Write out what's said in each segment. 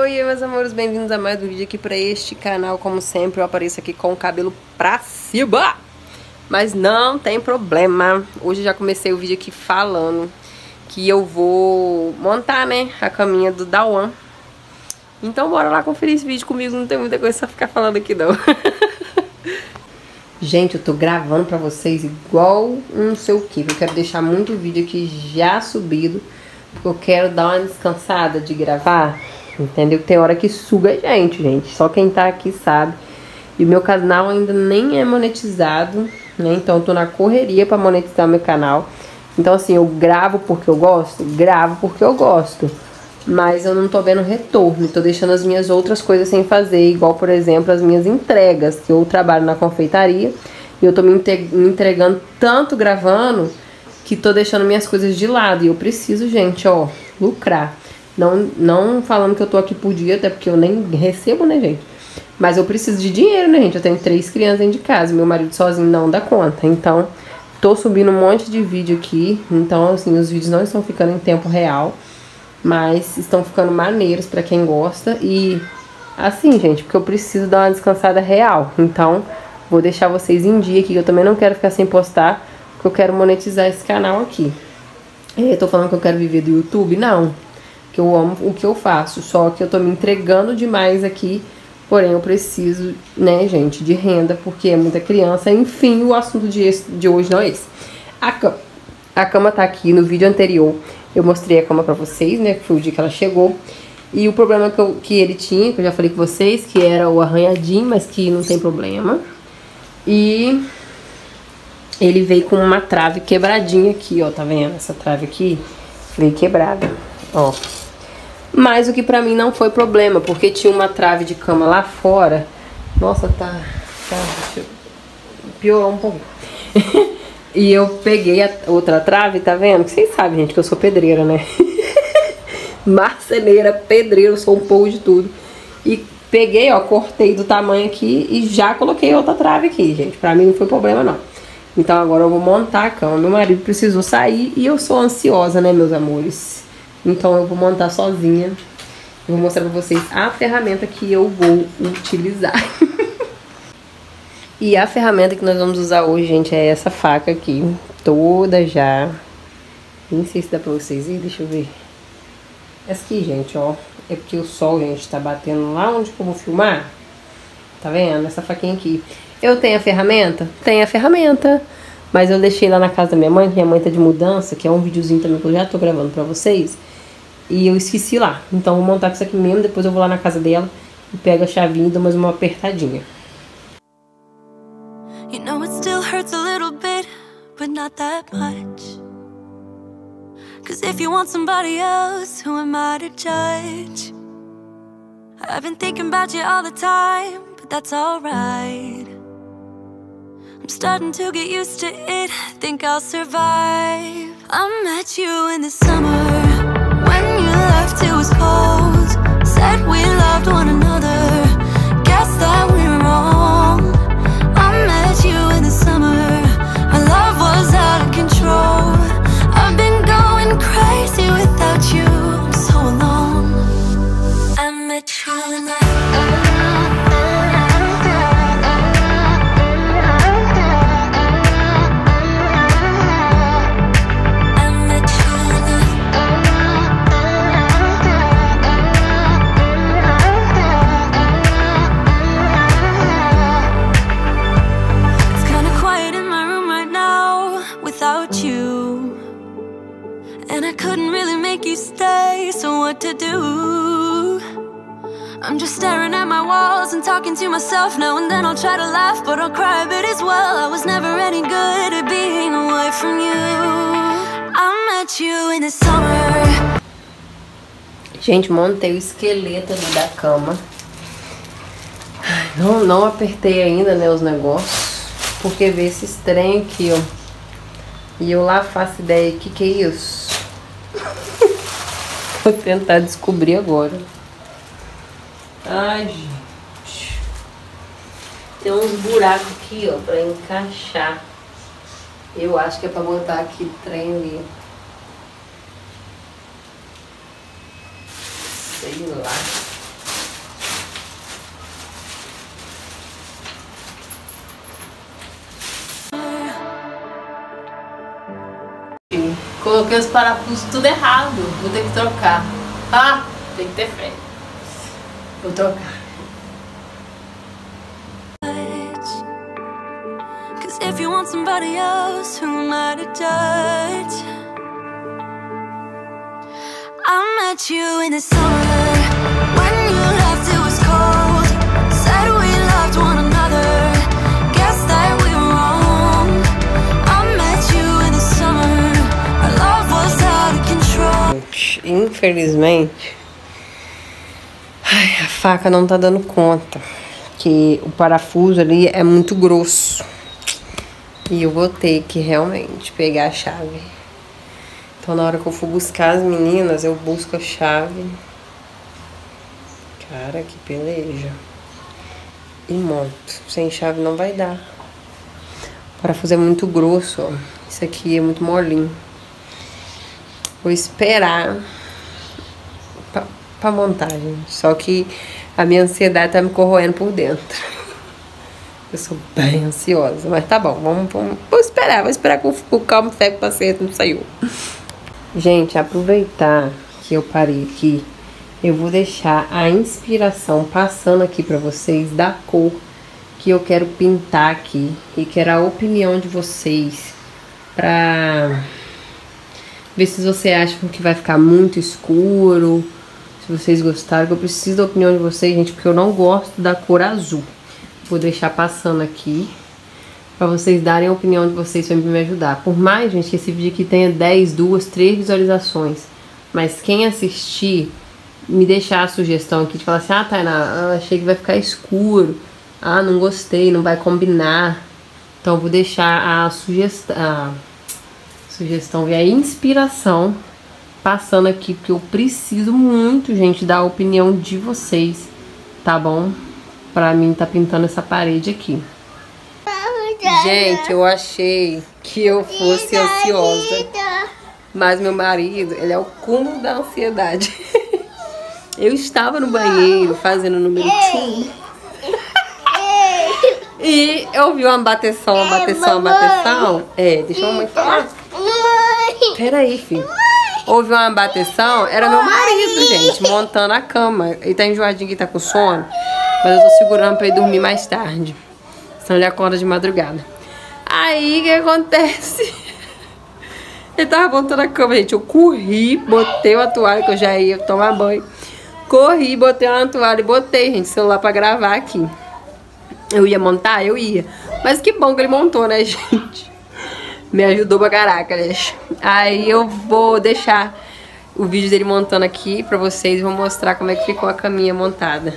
Oi, meus amores, bem-vindos a mais um vídeo aqui pra este canal. Como sempre, eu apareço aqui com o cabelo pra cima, mas não tem problema. Hoje eu já comecei o vídeo aqui falando que eu vou montar, né, a caminha do Dawan. Então bora lá conferir esse vídeo comigo, não tem muita coisa pra ficar falando aqui não. Gente, eu tô gravando pra vocês igual não sei o que. Eu quero deixar muito vídeo aqui já subido, porque eu quero dar uma descansada de gravar, entendeu? Tem hora que suga a gente. Só quem tá aqui sabe. E o meu canal ainda nem é monetizado, né? Então eu tô na correria pra monetizar meu canal. Então assim, eu gravo porque eu gosto? Gravo porque eu gosto. Mas eu não tô vendo retorno, tô deixando as minhas outras coisas sem fazer, igual, por exemplo, as minhas entregas, que eu trabalho na confeitaria, e eu tô me entregando tanto gravando, que tô deixando minhas coisas de lado, e eu preciso, gente, ó, lucrar. Não falando que eu tô aqui por dia, até porque eu nem recebo, né, gente? Mas eu preciso de dinheiro, né, gente? Eu tenho 3 crianças dentro de casa, meu marido sozinho não dá conta, então tô subindo um monte de vídeo aqui, então, assim, os vídeos não estão ficando em tempo real, mas estão ficando maneiros pra quem gosta. E assim, gente, porque eu preciso dar uma descansada real. Então vou deixar vocês em dia aqui, que eu também não quero ficar sem postar, porque eu quero monetizar esse canal aqui. Eu tô falando que eu quero viver do YouTube? Não, que eu amo o que eu faço, só que eu tô me entregando demais aqui. Porém eu preciso, né, gente, de renda, porque é muita criança. Enfim, o assunto de hoje não é esse. A cama tá aqui. No vídeo anterior eu mostrei a cama pra vocês, né, que foi o dia que ela chegou. E o problema que ele tinha, que eu já falei com vocês, que era o arranhadinho, mas que não tem problema. E ele veio com uma trave quebradinha aqui, ó, tá vendo? Essa trave aqui veio quebrada, ó. Mas o que pra mim não foi problema, porque tinha uma trave de cama lá fora. Nossa, deixa eu piorar um pouco. E eu peguei a outra trave, tá vendo? Vocês sabem, gente, que eu sou pedreira, né? Marceneira, pedreira, eu sou um pouco de tudo. E peguei, ó, cortei do tamanho aqui e já coloquei outra trave aqui, gente. Pra mim não foi problema, não. Então agora eu vou montar a cama. Meu marido precisou sair e eu sou ansiosa, né, meus amores? Então eu vou montar sozinha. Eu vou mostrar pra vocês a ferramenta que eu vou utilizar. E a ferramenta que nós vamos usar hoje, gente, é essa faca aqui, toda já. Nem sei se dá pra vocês verem, deixa eu ver. Essa aqui, gente, ó, é porque o sol, gente, tá batendo lá onde que eu vou filmar. Tá vendo? Essa faquinha aqui. Eu tenho a ferramenta? Tenho a ferramenta. Mas eu deixei lá na casa da minha mãe, que minha mãe tá de mudança, que é um videozinho também que eu já tô gravando pra vocês. E eu esqueci lá. Então eu vou montar com isso aqui mesmo, depois eu vou lá na casa dela e pego a chavinha e dou mais uma apertadinha. You know it still hurts a little bit, but not that much. Cause if you want somebody else, who am I to judge? I've been thinking about you all the time, but that's alright. I'm starting to get used to it, think I'll survive. I met you in the summer, when you left it was cold. Said we loved one another, guess that we were wrong. I met you in the summer, our love was out of control. I've been going crazy without you, I'm so alone. I met you in the to do. I'm just staring at my walls and talking to myself now and then. I'll try to laugh, but I'll cry a bit as well. I was never any good at being away from you. I met you in the summer. Gente, montei o esqueleto ali da cama. Não apertei ainda, né, os negócios, porque vê esses trem aqui, ó. E eu lá faço ideia, que é isso? Vou tentar descobrir agora. Ai, gente. Tem uns buracos aqui, ó, pra encaixar. Eu acho que é pra botar aqui o trem ali. Sei lá. Coloquei os parafusos tudo errado. Vou ter que trocar. Ah, tem que ter fé. Vou trocar. Cause if you want somebody else, who am I to judge? I met you in the summer when you left it was cold. Said we loved one another, guess that we were wrong. I met you in the summer, our love was out of control. Infelizmente, a faca não tá dando conta, que o parafuso ali é muito grosso. E eu vou ter que realmente pegar a chave. Então na hora que eu for buscar as meninas, eu busco a chave. Cara, que peleja. E monto. Sem chave não vai dar. O parafuso é muito grosso, ó. Isso aqui é muito molinho. Vou esperar pra montar, gente. Só que a minha ansiedade tá me corroendo por dentro. Eu sou bem ansiosa, mas tá bom, vou esperar com o calmo, cego, paciente, não saiu. Gente, aproveitar que eu parei aqui, eu vou deixar a inspiração passando aqui pra vocês da cor que eu quero pintar aqui. E quero a opinião de vocês pra ver se vocês acham que vai ficar muito escuro, se vocês gostaram. Eu preciso da opinião de vocês, gente, porque eu não gosto da cor azul. Vou deixar passando aqui pra vocês darem a opinião de vocês pra me ajudar. Por mais, gente, que esse vídeo aqui tenha 10, 2, 3 visualizações, mas quem assistir, me deixar a sugestão aqui de falar assim: ah, Tainá, achei que vai ficar escuro, ah, não gostei, não vai combinar. Então eu vou deixar a sugestão e a inspiração passando aqui, porque eu preciso muito, gente, da opinião de vocês, tá bom? Pra mim tá pintando essa parede aqui. Gente, eu achei que eu fosse ansiosa, mas meu marido, ele é o cúmulo da ansiedade. Eu estava no banheiro fazendo o número 2 e eu vi uma bateção. Deixa a mamãe falar. Peraí, filho. Houve uma bateção, era meu marido, gente, montando a cama. Ele tá enjoadinho, que tá com sono, mas eu tô segurando pra ele dormir mais tarde, senão ele acorda de madrugada. Aí, o que acontece? Ele tava montando a cama, gente. Eu corri, botei uma toalha, que eu já ia tomar banho. Corri, botei uma toalha e botei, gente, celular pra gravar aqui. Eu ia montar? Eu ia. Mas que bom que ele montou, né, gente? Me ajudou pra caraca, né? Aí eu vou deixar o vídeo dele montando aqui pra vocês. Vou mostrar como é que ficou a caminha montada.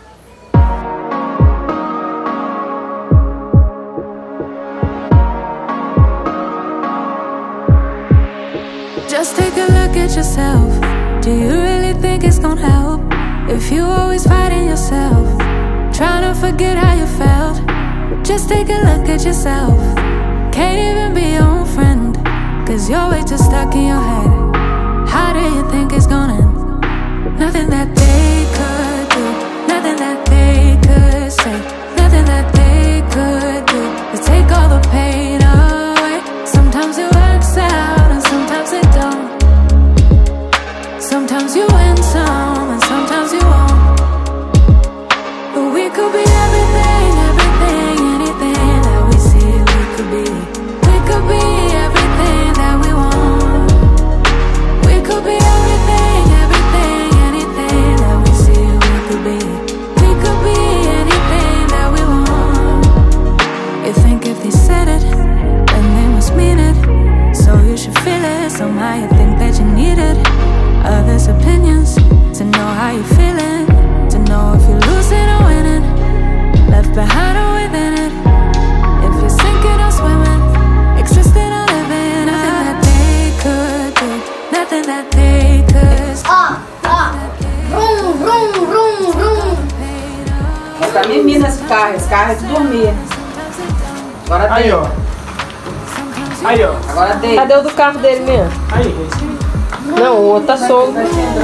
Just take a look at yourself. Do you really think it's gonna help if you always fighting yourself, trying to forget how you felt? Just take a look at yourself. Can't even be your own friend, cause you're way too stuck in your head. How do you think it's gonna end? Nothing that they could do, nothing that they could say, nothing that they could do to take all the pain away. Sometimes it works out and sometimes it don't. Sometimes you win some and sometimes you won't. But we could be everything, anything that we see we could be. We could be everything that we want. We could be everything, anything that we see we could be. We could be anything that we want. You think if they said it, then they must mean it. So you should feel it, somehow you think that you need it. Others' opinions, to know how you're feeling, to know if you're losing or winning, left behind or within it. If you're sinking or swimming, existing or living. Nothing that they could do, nothing that they could say. Vrum, vrum, vrum, vrum. Tá menina esse carro é de dormir. Agora deita. Aí, ó. Aí, ó. Agora deita. Cadê o do carro dele mesmo? Aí, esse. Não, o outro tá solto.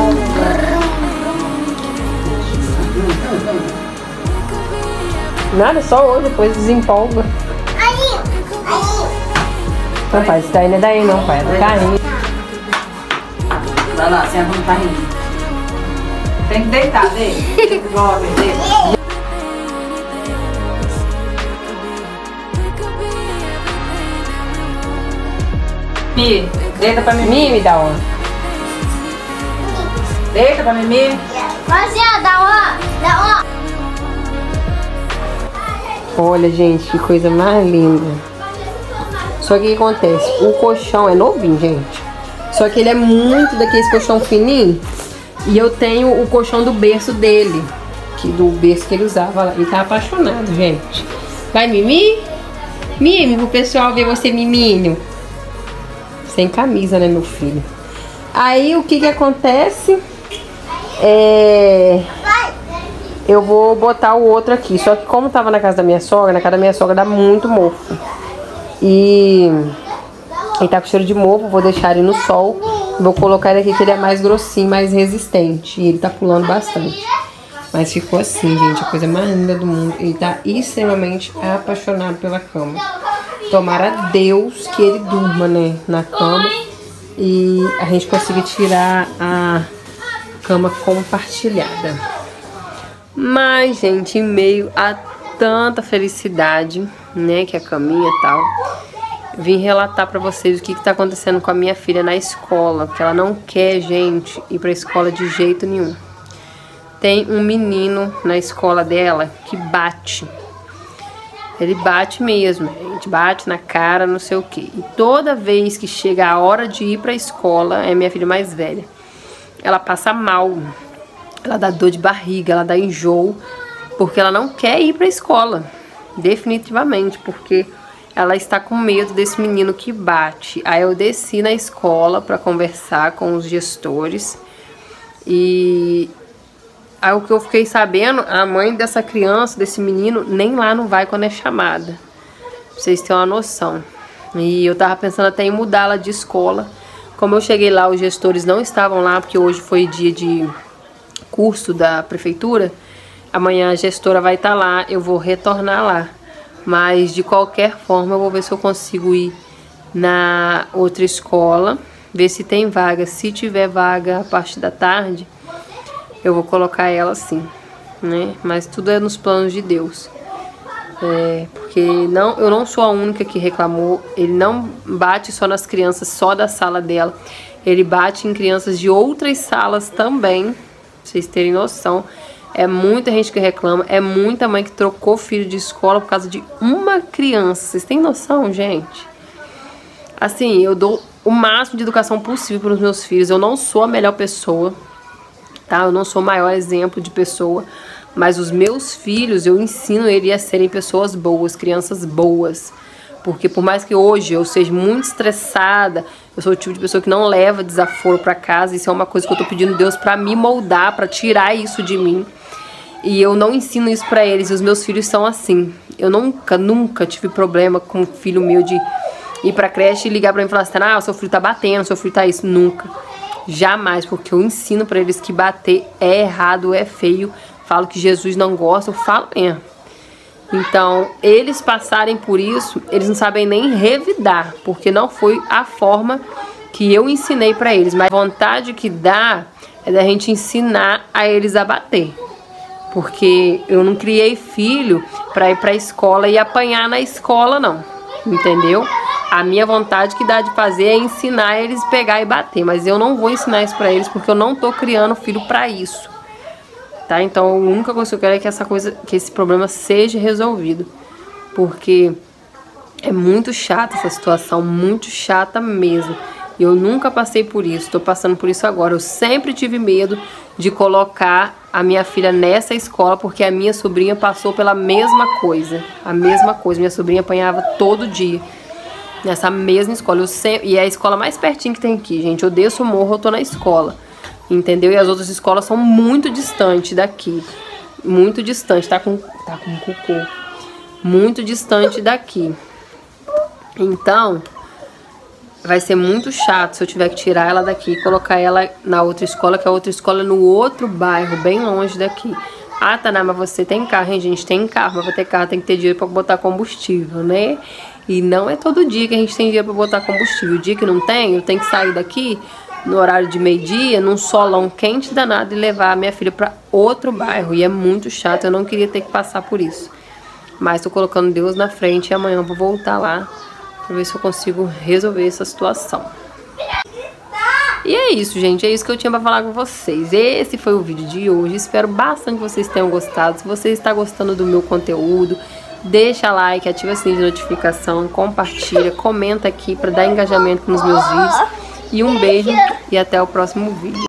Nada, só hoje, depois desempolga. Não, pai, esse daí não é daí não, pai, é do carrinho. Vai lá, senta no carrinho. Tem que deitar, deita. Igual deita. Mimi, deita pra Mimi. Mimi, dá uma. Deita pra Mimi. Olha, gente, que coisa mais linda. Só que o que acontece? O colchão é novinho, gente. Só que ele é muito daquele colchão fininho. E eu tenho o colchão do berço dele. Do berço que ele usava lá. Ele tá apaixonado, gente. Vai, Mimi? Mimi, pro pessoal ver você miminho. Sem camisa, né, meu filho? Aí, o que acontece? Eu vou botar o outro aqui. Só que como tava na casa da minha sogra, na casa da minha sogra dá muito mofo. E ele tá com cheiro de mofo, vou deixar ele no sol. Vou colocar ele aqui que ele é mais grossinho, mais resistente. E ele tá pulando bastante. Mas ficou assim, gente, a coisa mais linda do mundo. Ele tá extremamente apaixonado pela cama. Tomara a Deus que ele durma, né, na cama. E a gente consiga tirar a cama compartilhada. Mas, gente, em meio a tanta felicidade, né, que é a caminha e tal, vim relatar pra vocês o que tá acontecendo com a minha filha na escola. Porque ela não quer, gente, ir pra escola de jeito nenhum. Tem um menino na escola dela que bate. Ele bate mesmo, gente, bate na cara, não sei o que. E toda vez que chega a hora de ir pra escola, é minha filha mais velha, ela passa mal. Ela dá dor de barriga, ela dá enjoo, porque ela não quer ir pra escola, definitivamente, porque ela está com medo desse menino que bate. Aí eu desci na escola pra conversar com os gestores e... Aí o que eu fiquei sabendo, a mãe dessa criança, desse menino, nem lá não vai quando é chamada. Pra vocês terem uma noção. E eu tava pensando até em mudá-la de escola. Como eu cheguei lá, os gestores não estavam lá, porque hoje foi dia de curso da prefeitura. Amanhã a gestora vai estar lá, eu vou retornar lá. Mas de qualquer forma eu vou ver se eu consigo ir na outra escola. Ver se tem vaga. Se tiver vaga a partir da tarde, eu vou colocar ela assim, né? Mas tudo é nos planos de Deus. Porque eu não sou a única que reclamou. Ele não bate só nas crianças, só da sala dela. Ele bate em crianças de outras salas também. Pra vocês terem noção. É muita gente que reclama. É muita mãe que trocou filho de escola por causa de uma criança. Vocês têm noção, gente? Assim, eu dou o máximo de educação possível para os meus filhos. Eu não sou a melhor pessoa, tá? Eu não sou o maior exemplo de pessoa, mas os meus filhos, eu ensino eles a serem pessoas boas, crianças boas. Porque por mais que hoje eu seja muito estressada, eu sou o tipo de pessoa que não leva desaforo pra casa. Isso é uma coisa que eu tô pedindo a Deus pra me moldar, pra tirar isso de mim. E eu não ensino isso pra eles, e os meus filhos são assim. Eu nunca tive problema com um filho meu de ir pra creche e ligar pra mim e falar assim: ah, o seu filho tá batendo, o seu filho tá isso. Nunca. Jamais, porque eu ensino pra eles que bater é errado, é feio. Falo que Jesus não gosta, eu falo mesmo. Então, eles passarem por isso, eles não sabem nem revidar, porque não foi a forma que eu ensinei pra eles. Mas a vontade que dá é da gente ensinar a eles a bater. Porque eu não criei filho pra ir pra escola e apanhar na escola, não. Entendeu? A minha vontade que dá de fazer é ensinar eles a pegar e bater. Mas eu não vou ensinar isso pra eles, porque eu não tô criando filho pra isso. Tá? Então, a única coisa que eu quero é que esse problema seja resolvido. Porque é muito chata essa situação, muito chata mesmo. E eu nunca passei por isso, tô passando por isso agora. Eu sempre tive medo de colocar a minha filha nessa escola, porque a minha sobrinha passou pela mesma coisa. A mesma coisa, minha sobrinha apanhava todo dia nessa mesma escola. E é a escola mais pertinho que tem aqui, gente. Eu desço o morro, eu tô na escola. Entendeu? E as outras escolas são muito distantes daqui. Muito distante. Tá com cocô. Muito distante daqui. Então, vai ser muito chato se eu tiver que tirar ela daqui e colocar ela na outra escola, que a outra escola é no outro bairro, bem longe daqui. Ah, Taná, mas você tem carro, hein, gente? Tem carro, mas pra ter carro tem que ter dinheiro pra botar combustível, né? E não é todo dia que a gente tem dinheiro pra botar combustível. O dia que não tem, eu tenho que sair daqui no horário de meio-dia, num solão quente danado, e levar a minha filha para outro bairro. E é muito chato, eu não queria ter que passar por isso. Mas tô colocando Deus na frente e amanhã eu vou voltar lá pra ver se eu consigo resolver essa situação. E é isso, gente. É isso que eu tinha pra falar com vocês. Esse foi o vídeo de hoje. Espero bastante que vocês tenham gostado. Se você está gostando do meu conteúdo, deixa like, ativa o sininho de notificação, compartilha, comenta aqui pra dar engajamento nos meus vídeos. E um beijo e até o próximo vídeo.